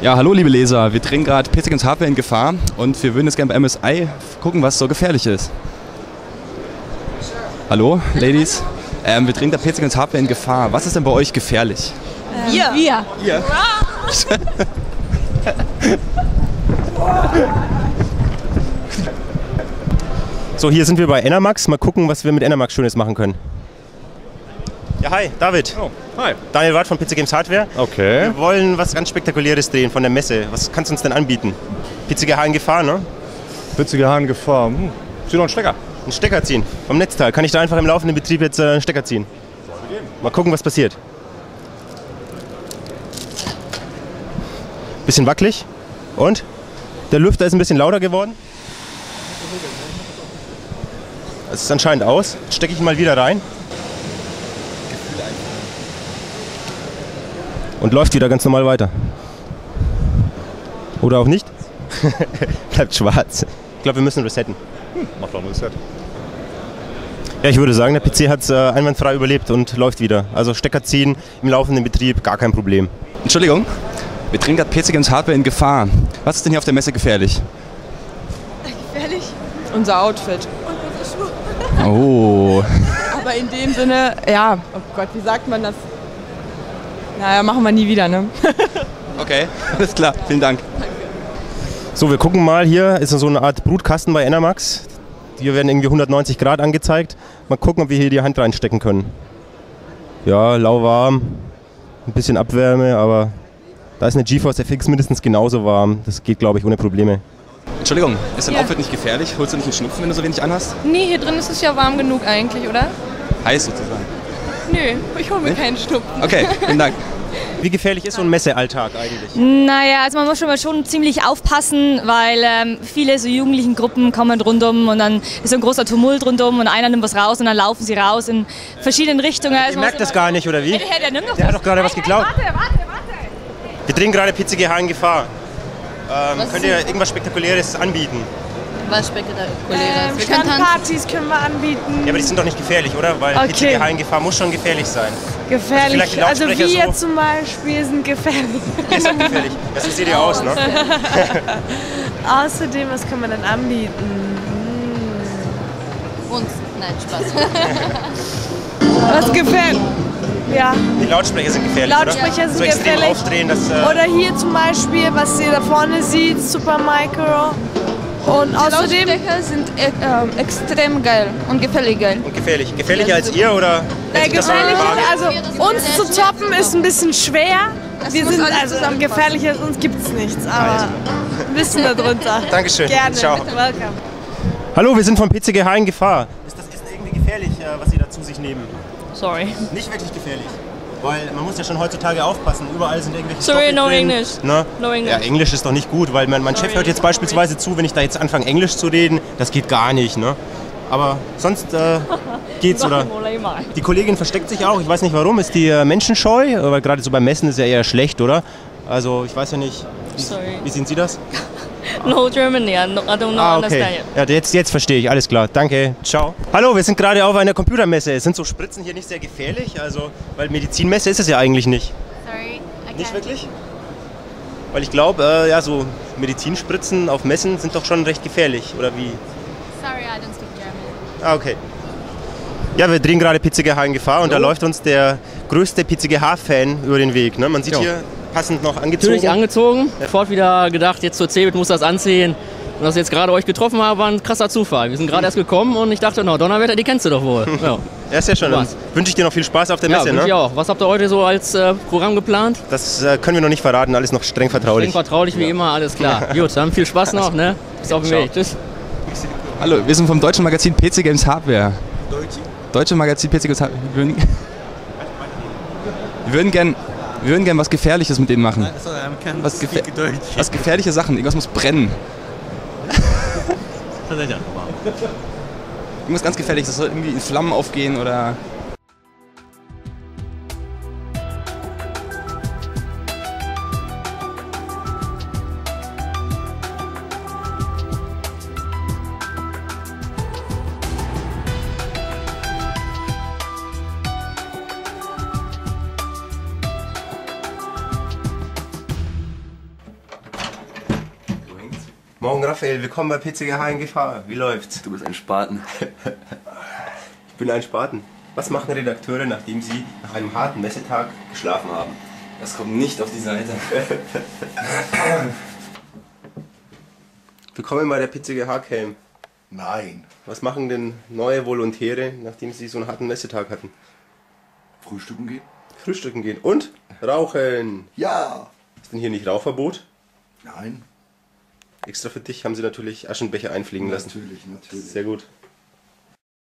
Ja, hallo liebe Leser, wir drehen gerade PC Games Hardware in Gefahr und wir würden jetzt gerne bei MSI gucken, was so gefährlich ist. Hallo, Ladies. Wir drehen gerade PC Games Hardware in Gefahr. Was ist denn bei euch gefährlich? Wir. Ihr? So, hier sind wir bei Enermax. Mal gucken, was wir mit Enermax Schönes machen können. Ja, hi, David. Oh, hi. Daniel Wart von PC Games Hardware. Okay. Wir wollen was ganz Spektakuläres drehen von der Messe. Was kannst du uns denn anbieten? PCGH in Gefahr, ne? PCGH in Gefahr. Zieh doch einen Stecker. Einen Stecker ziehen vom Netzteil. Kann ich da einfach im laufenden Betrieb jetzt einen Stecker ziehen? Mal gucken, was passiert. Bisschen wackelig. Und? Der Lüfter ist ein bisschen lauter geworden. Es ist anscheinend aus. Jetzt stecke ich ihn mal wieder rein. Und läuft wieder ganz normal weiter. Oder auch nicht. Bleibt schwarz. Ich glaube, wir müssen resetten. Mach doch ein Reset. Ja, ich würde sagen, der PC hat es einwandfrei überlebt und läuft wieder. Also Stecker ziehen im laufenden Betrieb, gar kein Problem. Entschuldigung, wir drehen gerade PC Games Hardware in Gefahr. Was ist denn hier auf der Messe gefährlich? Gefährlich? Unser Outfit. Und unsere Schuhe. Oh. Aber in dem Sinne, ja, oh Gott, wie sagt man das? Naja, machen wir nie wieder, ne? Okay, alles klar, vielen Dank. So, wir gucken mal, hier ist so eine Art Brutkasten bei Enermax. Hier werden irgendwie 190 Grad angezeigt. Mal gucken, ob wir hier die Hand reinstecken können. Ja, lauwarm, ein bisschen Abwärme, aber da ist eine GeForce FX mindestens genauso warm. Das geht, glaube ich, ohne Probleme. Entschuldigung, ist dein Outfit nicht gefährlich? Holst du nicht einen Schnupfen, wenn du so wenig anhast? Nee, hier drin ist es ja warm genug eigentlich, oder? Heiß sozusagen. Nö, ich hole mir keinen Schnupfen. Okay, vielen Dank. Wie gefährlich ist so ein Messealltag eigentlich? Naja, also man muss schon ziemlich aufpassen, weil viele so jugendlichen Gruppen kommen rundum und dann ist so ein großer Tumult rundum und einer nimmt was raus und dann laufen sie raus in verschiedenen Richtungen. Ihr merkt das gar nicht, oder wie? Der nimmt doch Der hat doch gerade was geklaut. Warte. Wir drehen gerade PCGH in Gefahr. Könnt ihr irgendwas Spektakuläres anbieten? Was Spektakuläres? Wir können tanzen. Partys können wir anbieten. Ja, aber die sind doch nicht gefährlich, oder? Weil Okay. PCGH in Gefahr muss schon gefährlich sein. Gefährlich. Also Also vielleicht die wir Lautsprecher so- zum Beispiel sind gefährlich. Die ist auch gefährlich. Das sieht ihr aus, ne? Außerdem, was kann man denn anbieten? Uns. Nein, Spaß. Was gefällt? Ja. Die Lautsprecher sind gefährlich, Lautsprecher oder? sind so extrem gefährlich. aufdrehen, dass... Oder hier zum Beispiel, was ihr da vorne seht, Super Micro. Und außerdem Lautsprecher sind extrem geil und gefällig geil. und gefährlich. Gefährlicher als ihr, oder? hält sich das so gefährlich, waage? also uns zu toppen ist ein bisschen schwer. Wir muss sind alles also zusammenpassen. gefährlicher als uns gibt es nichts, aber ein bisschen darunter. Dankeschön. Gerne. Ciao. Welcome. Hallo, wir sind von PCGH in Gefahr. Ist das irgendwie gefährlich, was Sie da zu sich nehmen? Sorry. Nicht wirklich gefährlich. Weil man muss ja schon heutzutage aufpassen. Überall sind irgendwelche Sorry, Stoffe no drin. English. Ne? No English. Ja, Englisch ist doch nicht gut, weil mein Chef hört jetzt beispielsweise zu, wenn ich da jetzt anfange Englisch zu reden. Das geht gar nicht, ne? Aber sonst geht's, oder? Die Kollegin versteckt sich auch. Ich weiß nicht warum. Ist die menschenscheu? Weil gerade so beim Messen ist ja eher schlecht, oder? Also ich weiß ja nicht. Sorry. Wie sehen Sie das? No Germany, I don't know understand Ja, jetzt verstehe ich. Alles klar. Danke. Ciao. Hallo, wir sind gerade auf einer Computermesse. Sind so Spritzen hier nicht sehr gefährlich? Also, weil Medizinmesse ist es ja eigentlich nicht. Sorry, Nicht wirklich? Weil ich glaube, ja, so Medizinspritzen auf Messen sind doch schon recht gefährlich, oder wie? Sorry, I don't speak German. Ah, okay. Ja, wir drehen gerade PCGH in Gefahr und da läuft uns der größte PCGH-Fan über den Weg. Ne? Man sieht hier passend noch angezogen. Natürlich angezogen. Sofort wieder gedacht, jetzt zur CeBIT muss das anziehen. Und dass ich jetzt gerade euch getroffen habe, war ein krasser Zufall. Wir sind gerade erst gekommen und ich dachte, na, Donnerwetter, die kennst du doch wohl. Ja, Ja, ist ja schon. Dann Was? wünsche ich dir noch viel Spaß auf der ja Messe. wünsche ich Ne? auch. Was habt ihr heute so als Programm geplant? Das können wir noch nicht verraten, alles noch streng vertraulich. Streng vertraulich wie immer, alles klar. Gut, dann viel Spaß noch, ne? Bis auf den Ciao. Weg. Tschüss. Hallo, wir sind vom deutschen Magazin PC Games Hardware. Deutsche Magazin PC Games Hardware. Wir würden gern was Gefährliches mit denen machen. Was gefährliche Sachen, irgendwas muss brennen. Irgendwas ganz Gefährliches, das soll irgendwie in Flammen aufgehen oder... Morgen Raphael, willkommen bei PCGH in Gefahr. Wie läuft's? Du bist ein Spaten. Ich bin ein Spaten. Was machen Redakteure, nachdem sie nach einem harten Messetag geschlafen haben? Das kommt nicht auf die Seite. Willkommen bei der PCGH-Cam. Nein. Was machen denn neue Volontäre, nachdem sie so einen harten Messetag hatten? Frühstücken gehen? Frühstücken gehen und rauchen. Ja. Ist denn hier nicht Rauchverbot? Nein. Extra für dich haben sie natürlich Aschenbecher einfliegen lassen. Natürlich. Sehr gut.